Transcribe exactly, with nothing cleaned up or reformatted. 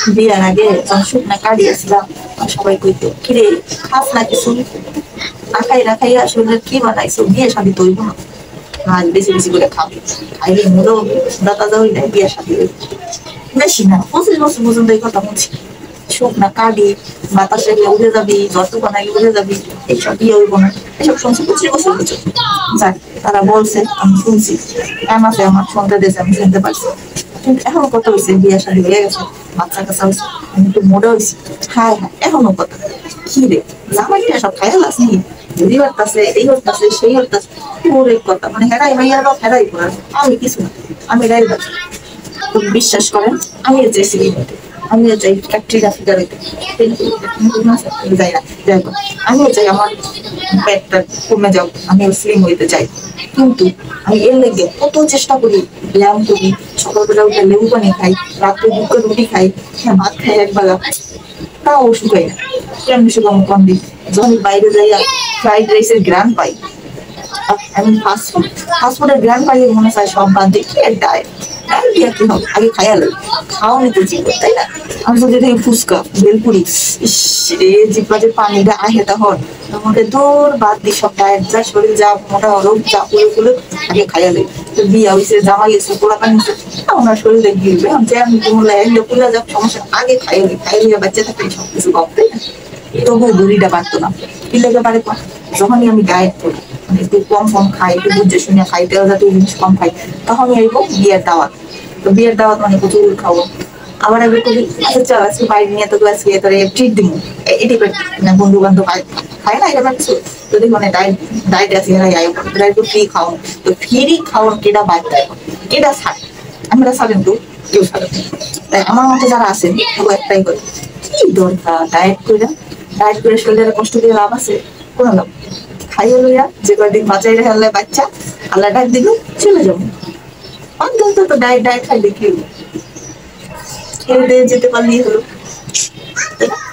বিয়ার আগে যখন শুকনা কাটিয়েছিলাম সবাই কইতো কিরে খাস না কিছু আখাই রাখাই আসলে কি বানাইছো বিয়ে শাদি তৈব না আজ বেশি বেশি করে খাবি খাইলে মুড়ো মুড়া তাজা হইলে বিয়ে শাদি হইব বেশি না পঁচিশ বছর পর্যন্ত এই কথা বলছি শুকনা কাটি বাতাসে উড়ে যাবি জ্বর বানাই উড়ে যাবি এইসব বিয়ে হইব না এসব শুনছি পঁচিশ বছর হয়েছে যাক তারা বলছে আমি শুনছি কান আছে আমার শুনতে দিয়েছে আমি শুনতে পারছি কিন্তু এখনো কত হয়েছে বিয়ে শাদি হয়ে গেছে বাচ্চা কাচ্চা হয়েছে আমি একটু মোড়ে হয়েছি হ্যাঁ হ্যাঁ এখনো কথা কি রে জামাইটা সব খাইয়াল আসনি যদি হরতাছে এই হরতাছে সেই হরতাছে ওর এক কথা মানে হেরাই মাইয়ার বা হেরাই করার আমি কিছু না আমি ড্রাইভার তুমি বিশ্বাস করেন আমি চাইছি আমিও চাই ফ্যাক্টরিটা ফিগার হইতে যাই না যাই আমিও চাই আমার পেটটা কমে যাও আমিও স্লিম হইতে চাই কিন্তু আমি এর লেগে কত চেষ্টা করি ব্যায়াম করি সকালবেলা উঠে লেবু পানি খাই রাত্রে দুটো রুটি খাই হ্যাঁ ভাত খাই একবেলা তাও শুকাই না কেমন শুকাম কম দিই যখন বাইরে যাইয়া ফ্রাইড রাইসের গ্রান পাই আমি ফাস্ট ফুড ফাস্ট ফুডের গ্রান পাই মনে হয় সব বাদ দেখি আর ডায়েট ডায়েট দিয়ে কি হবে আগে খাইয়া লাগে খাওয়া নিতে চিন্তা তাই না আমি যদি দেখি ফুচকা বেলপুরি ইস রে জিপা যে পানিটা আহে তখন আমাকে দৌড় বাদ দিই সব ডায়েট যা শরীর যা মোটা রোগ যা পুরো গুলো আগে খাইয়া লাগে বিয়া হয়েছে জামা গেছে পোড়া কানিছে ওনার শরীরে গিলবে আমি চাই আমি তোমার লাগলে পুরা যাক সমস্যা আগে খাইয়া লাগে খাইলে বাচ্চা থাকলে সব কিছু কম তাই না তবুও বুড়িটা পারতো না কি লেগে পারে যখনই আমি ডায়েট করি মানে একটু কম কম খাই একটু বুঝে শুনে খাই তেল জাতীয় জিনিস কম খাই তখনই আইব বিয়ের দাওয়াত তো বিয়ের দাওয়াত মানে প্রচুর খাবো আবার আগে করি আচ্ছা চল আজকে বাইরে নিয়ে তো আজকে তোরে ট্রিট দিব এটি না বন্ধু বান্ধব খায় না এটা কিছু যদি মানে ডায়েট ডায়েট আছে এরা আয় একটু ফ্রি খাও তো ফ্রি খাওয়ার কেটা বাদ দেয় কেটা ছাড় আমরা ছাড়েন তো কেউ ছাড়েন তাই আমার মতো যারা আছেন তাও একটাই করে কি দরকার ডায়েট করে ডায়েট করে শরীরের কষ্ট দিয়ে লাভ আছে কোনো লাভ খাইয়ে লইয়া যে কয়েকদিন বাঁচাই রেখে বাচ্চা আল্লাহ ডাক দিল চলে যাবো অন্তত তো ডায়েট ডায়েট খাই দেখি খেয়ে দিয়ে যেতে পারলেই হলো